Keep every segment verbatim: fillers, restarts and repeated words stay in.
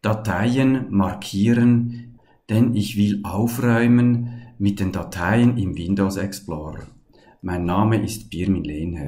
Dateien markieren, denn ich will aufräumen mit den Dateien im Windows Explorer. Mein Name ist Pirmin Lehner.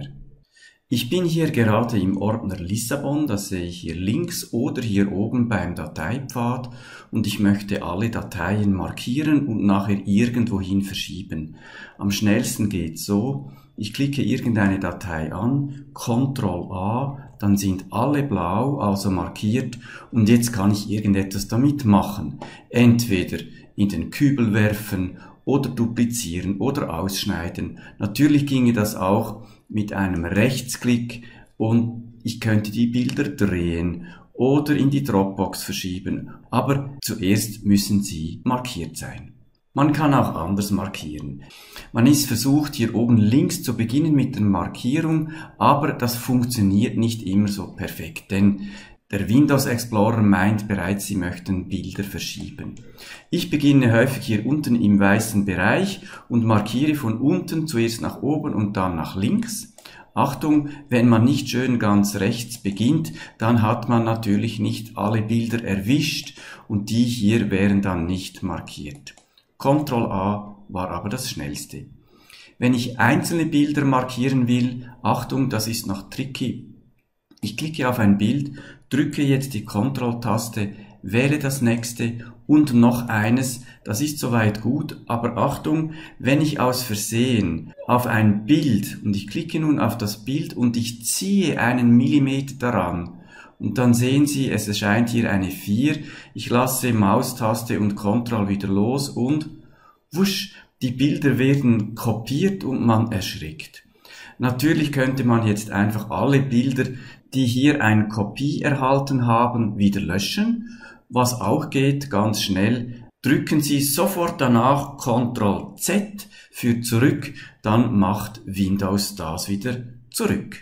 Ich bin hier gerade im Ordner Lissabon, das sehe ich hier links oder hier oben beim Dateipfad, und ich möchte alle Dateien markieren und nachher irgendwohin verschieben. Am schnellsten geht so: Ich klicke irgendeine Datei an, Ctrl A, dann sind alle blau, also markiert, und jetzt kann ich irgendetwas damit machen. Entweder in den Kübel werfen oder duplizieren oder ausschneiden. Natürlich ginge das auch mit einem Rechtsklick und ich könnte die Bilder drehen oder in die Dropbox verschieben, aber zuerst müssen sie markiert sein. Man kann auch anders markieren. Man ist versucht, hier oben links zu beginnen mit der Markierung, aber das funktioniert nicht immer so perfekt, denn der Windows Explorer meint bereits, Sie möchten Bilder verschieben. Ich beginne häufig hier unten im weißen Bereich und markiere von unten zuerst nach oben und dann nach links. Achtung, wenn man nicht schön ganz rechts beginnt, dann hat man natürlich nicht alle Bilder erwischt und die hier wären dann nicht markiert. Ctrl A war aber das schnellste. Wenn ich einzelne Bilder markieren will, Achtung, das ist noch tricky. Ich klicke auf ein Bild, drücke jetzt die Ctrl-Taste, wähle das nächste und noch eines, das ist soweit gut, aber Achtung, wenn ich aus Versehen auf ein Bild, und ich klicke nun auf das Bild und ich ziehe einen Millimeter daran, und dann sehen Sie, es erscheint hier eine vier, ich lasse Maustaste und Ctrl wieder los und wusch, die Bilder werden kopiert und man erschrickt. Natürlich könnte man jetzt einfach alle Bilder, die hier eine Kopie erhalten haben, wieder löschen. Was auch geht, ganz schnell, drücken Sie sofort danach Ctrl Z für zurück, dann macht Windows das wieder zurück.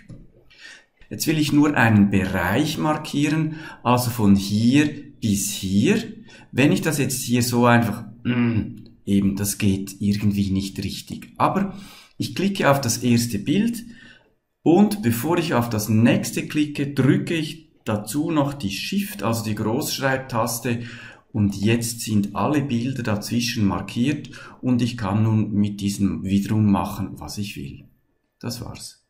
Jetzt will ich nur einen Bereich markieren, also von hier bis hier. Wenn ich das jetzt hier so einfach, mh, eben, das geht irgendwie nicht richtig. Aber ich klicke auf das erste Bild und bevor ich auf das nächste klicke, drücke ich dazu noch die Shift, also die Großschreibtaste, und jetzt sind alle Bilder dazwischen markiert und ich kann nun mit diesem wiederum machen, was ich will. Das war's.